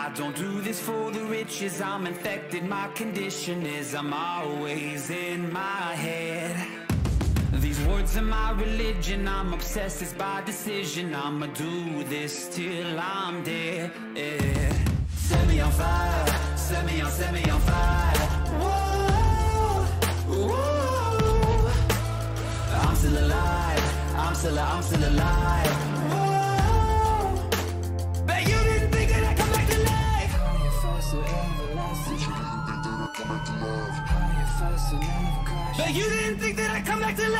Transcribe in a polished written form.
I don't do this for the riches, I'm infected, my condition is I'm always in my head. These words are my religion, I'm obsessed, it's by decision. I'ma do this till I'm dead, yeah. Set me on fire, set me on fire. Whoa, whoa. I'm still alive, I'm still alive. Whoa. Bet you didn't think that I'd come back to life. Higher, faster, everlasting. Bet you didn't think that I'd come back to life. Bet you didn't think that I'd come back to life.